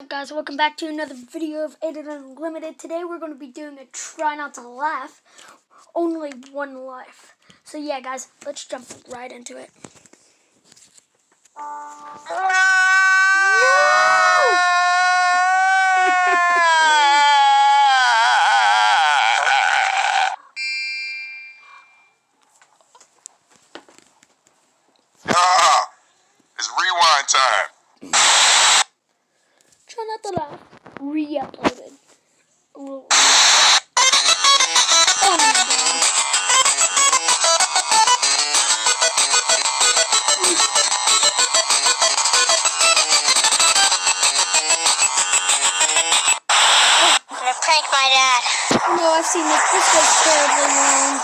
Guys, welcome back to another video of Aiden Unlimited. Today we're going to be doing a try not to laugh, only one life. So yeah guys, let's jump right into it. No! It's rewind time. Try not to laugh. Re-uploaded. Oh my god. I'm gonna prank my dad. No, I've seen this. This goes terribly wrong.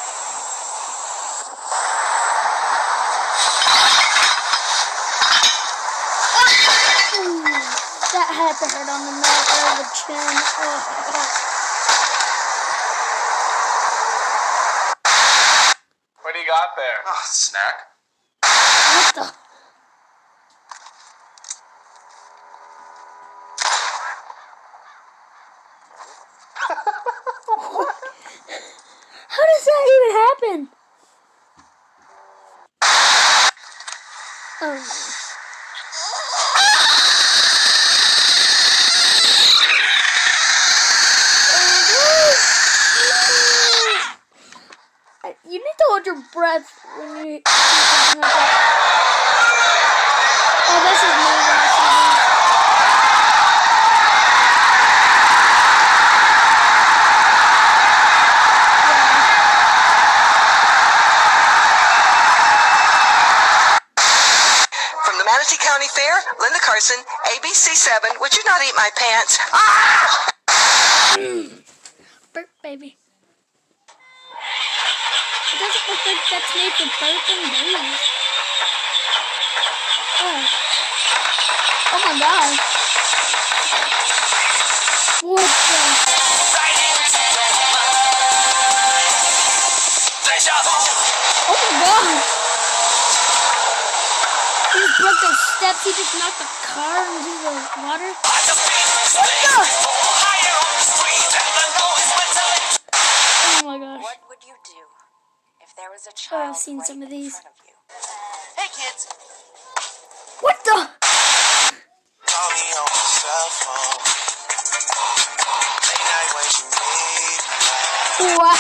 That had to hurt on the mouth or the chin. Oh. What do you got there? Oh, snack. What the? How does that even happen? Oh no. You need to hold your breath when you do something like that. Oh, this is me when I see this. From the Manatee County Fair, Linda Carson, ABC7, would you not eat my pants? Ah! Burp, baby. It doesn't look like that's made for burping babies. Oh. Oh my god. What the? Oh my god. He just broke those steps. He just knocked the car into the water. What the? Oh my gosh. What would you do if there was a Oh, child I've seen right some of in these. front of you? Hey kids! What the? Call me on my cell phone. Late night when you need me. Wow.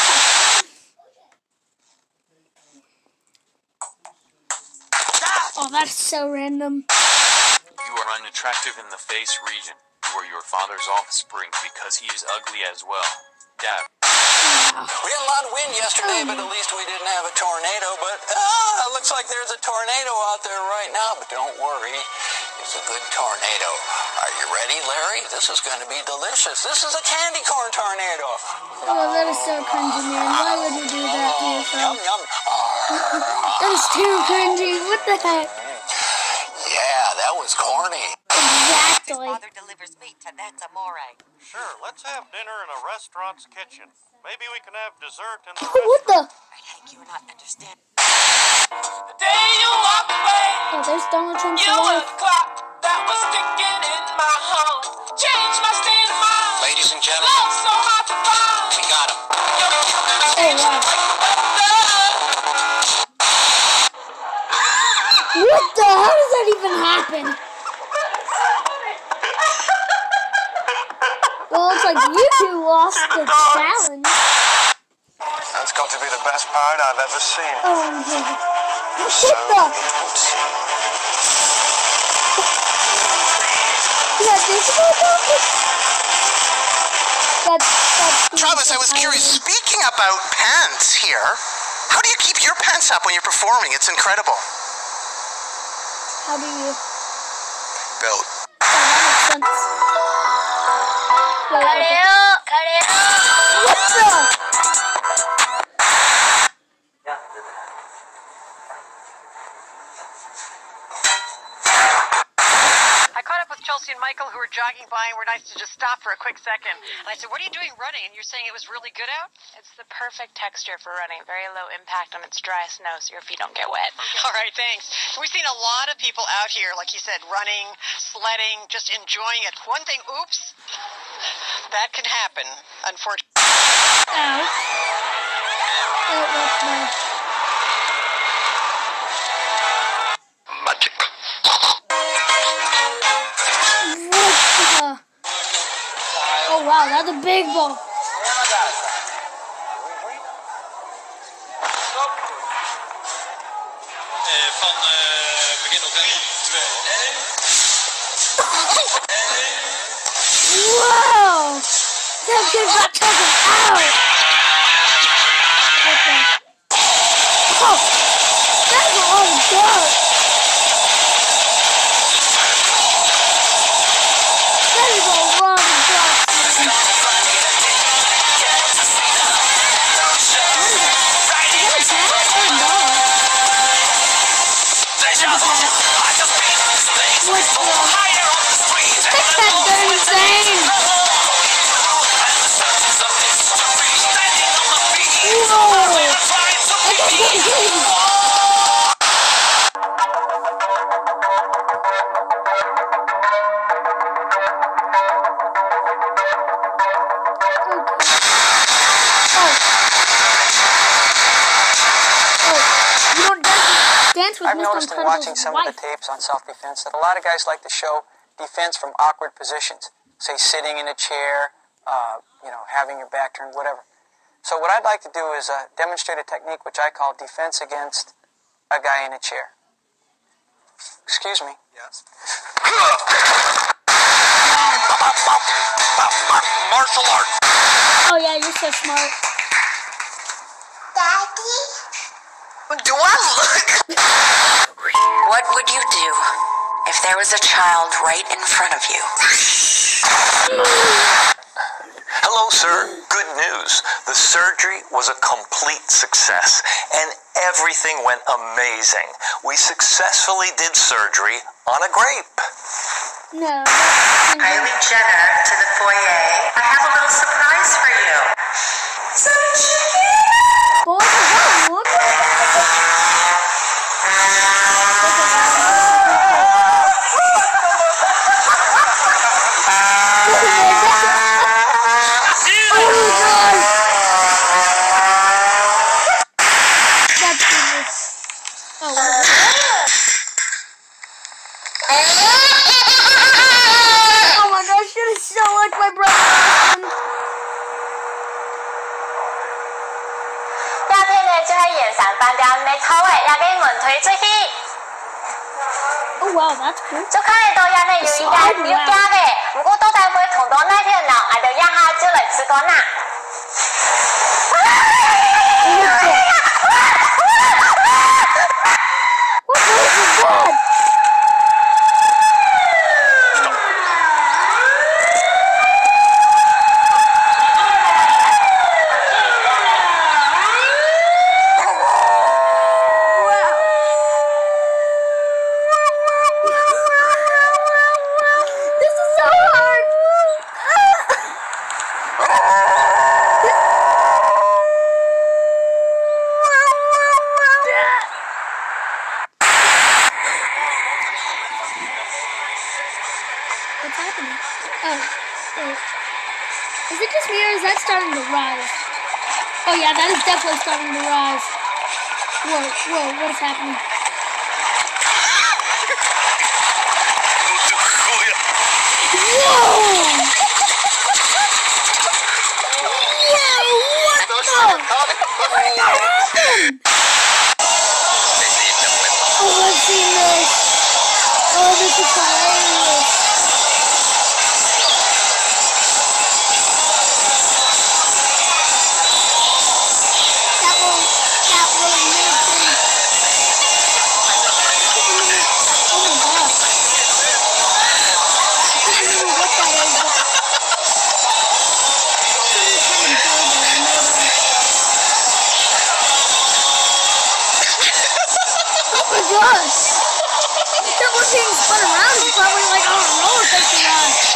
Oh, that's so random. You are unattractive in the face region. You are your father's offspring because he is ugly as well. Dad. We had a lot of wind yesterday, but at least we didn't have a tornado. But it looks like there's a tornado out there right now. But don't worry, it's a good tornado. Are you ready, Larry? This is going to be delicious. This is a candy corn tornado. Oh, that is so cringy, man. Why would you do that to Yum, yourself? yum. That is too cringy. What the heck? Yeah, that was corny. Exactly. Father delivers meat to That's Amore. Sure, let's have dinner in a restaurant's kitchen. Maybe we can have dessert in the What the? I think you will not understand. The day you walked away, Oh, there's Donald Trump's you were wife. the clock that was ticking in my home. Changed my state of mind. Ladies and gentlemen, Love so hard to find. we got him. Oh, wow. What the? How does that even happen? Well, looks like you two lost the challenge. That's got to be the best part I've ever seen. Oh, my God. What the? Yeah, this is that's Travis, I was curious. Speaking about pants here, how do you keep your pants up when you're performing? It's incredible. How do you? Built. Oh, that makes sense. Wait, what the? I caught up with Chelsea and Michael, who who were jogging by and were nice to just stop for a quick second. And I said, what are you doing running? And you're saying it was really good out? It's the perfect texture for running. Very low impact on its dry snow so your feet don't get wet. All right, thanks. We've seen a lot of people out here, like you said, running, sledding, just enjoying it. One thing, oops, that can happen, unfortunately. Ow. Oh, that's my... Magic. Oh wow, that's a big ball. Van begin nog 3, 2, 1. Wow! That kid got taken out! What the? Oh! That's a lot of dirt! That is a lot of dirt! I've noticed in watching some of the tapes on self-defense that a lot of guys like to show defense from awkward positions, say sitting in a chair, having your back turned, whatever. So what I'd like to do is demonstrate a technique which I call defense against a guy in a chair. Excuse me. Yes. Martial arts. Oh yeah, you're so smart. Daddy? Do I look? What would you do if there was a child right in front of you? Hello, sir. Good news. The surgery was a complete success, and everything went amazing. We successfully did surgery on a grape. No. Kylie Jenner to the foyer. I have a little surprise for you. Some chicken! Boy, look at oh my gosh, that is so like my brother. 鸦片呢，就喺現場辦掉你口位，也俾門推出去。 Oh wow, that's cool. 就看得到鴉片要依家要加嘅，不過到底會同到那片呢，我就一下就嚟試過啦。 What is that? This is so hard. What's happening? Oh, wait. Is it just me or is that starting to rise? Oh yeah, that is definitely starting to rise. Whoa, what is happening? Whoa! What the? What happened? Oh, I've seen this. Oh, this is hilarious. That will amazing. Oh my gosh. I don't know what that is, but something kind of big that I know. Oh my gosh! That was being spun around is probably like on a roller coaster ride.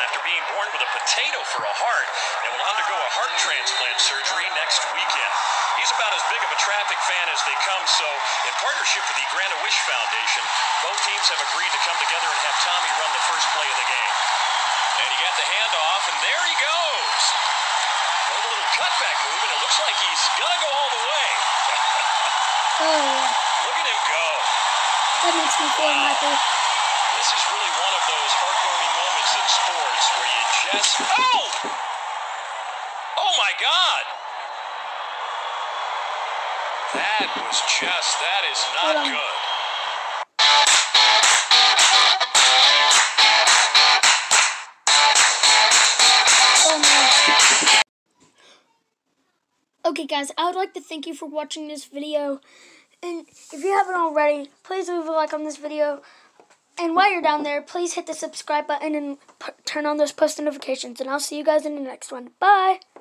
after being born with a potato for a heart and will undergo a heart transplant surgery next weekend. He's about as big of a traffic fan as they come, so in partnership with the Grant-A-Wish Foundation, both teams have agreed to come together and have Tommy run the first play of the game. And he got the handoff, and there he goes. A little cutback move, and it looks like he's gonna go all the way. Look at him go. That makes me feel happy. This is really one of those heartwarming moments in sports where you just... Oh my God! That is not good. Okay guys, I would like to thank you for watching this video, and if you haven't already, please leave a like on this video, and while you're down there, please hit the subscribe button and turn on those post notifications, and I'll see you guys in the next one. Bye!